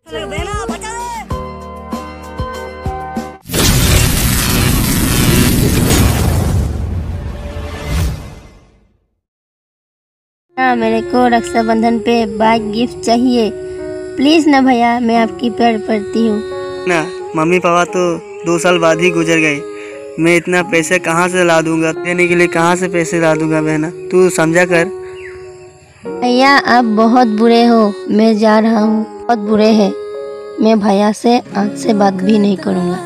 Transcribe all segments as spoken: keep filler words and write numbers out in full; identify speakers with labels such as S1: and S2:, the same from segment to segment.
S1: हाँ, मेरे को रक्षाबंधन पे बाइक गिफ्ट चाहिए प्लीज ना भैया, मैं आपकी पैर पड़ती हूँ
S2: ना। मम्मी पापा तो दो साल बाद ही गुजर गए, मैं इतना पैसे कहाँ से ला दूंगा, देने के लिए कहाँ से पैसे ला दूंगा बहना, तू समझा कर।
S1: भैया आप बहुत बुरे हो, मैं जा रहा हूँ, बहुत बुरे हैं, मैं भैया से आज से बात भी नहीं करूँगा।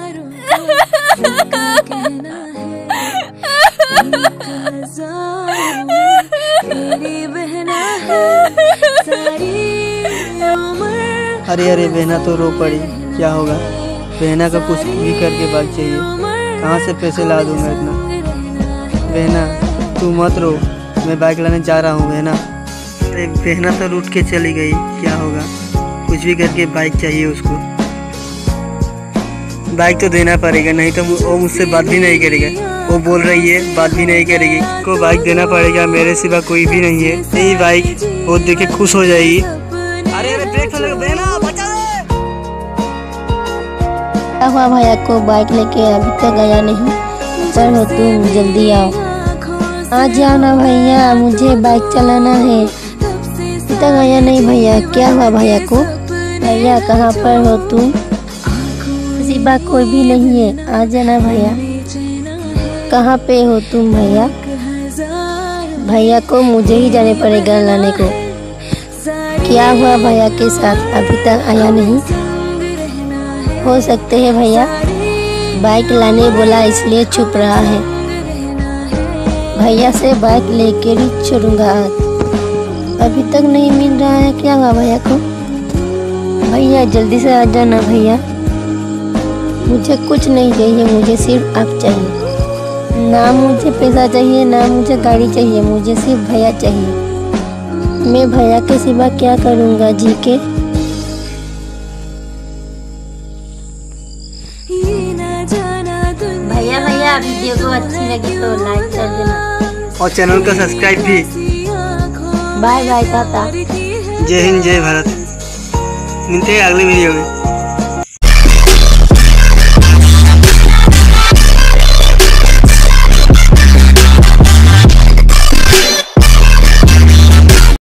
S2: अरे अरे बहना तो रो पड़ी, क्या होगा, बहना का कुछ भी करके बाइक चाहिए, कहाँ से पैसे ला दूंगा इतना। बहना तू मत रो, मैं बाइक लाने जा रहा हूँ बहना। अरे बहना तो रूठ के चली गई, क्या होगा, कुछ भी करके बाइक चाहिए उसको। बाइक तो देना पड़ेगा, नहीं तो वो मुझसे बात भी नहीं करेगा, वो बोल रही है बात भी नहीं करेगी, को बाइक देना पड़ेगा, मेरे सिवा कोई भी नहीं है, यही बाइक वो देख के खुश हो जाएगी। अरे अरे ब्रेक फैलेगा बहना, बचा ले।
S1: क्या हुआ भैया को बाइक लेके अभी तक आया नहीं, पर हो तुम जल्दी आओ, आ जाओ ना भैया, मुझे बाइक चलाना है। अभी तक आया नहीं भैया, क्या हुआ भैया को, भैया कहाँ पर हो तुम, सिवा कोई भी नहीं है, आ जाना भैया, कहाँ पे हो तुम भैया। भैया को मुझे ही जाने पड़ेगा लाने को, क्या हुआ भैया के साथ, अभी तक आया नहीं। हो सकते है भैया बाइक लाने बोला इसलिए छुप रहा है, भैया से बाइक लेके ही छोड़ूंगा आज। अभी तक नहीं मिल रहा है, क्या हुआ भैया को, भैया जल्दी से आ जाना भैया, मुझे कुछ नहीं चाहिए, मुझे सिर्फ आप चाहिए, ना मुझे पैसा चाहिए, ना मुझे गाड़ी चाहिए, मुझे सिर्फ भैया चाहिए। मैं भैया के सिवा क्या करूँगा जी के। भैया भैया वीडियो को अच्छी लगी तो लाइक कर देना
S2: और चैनल को सब्सक्राइब भी।
S1: बाय बाय टाटा,
S2: जय हिंद जय भारत, मिलते हैं अगली वीडियो में।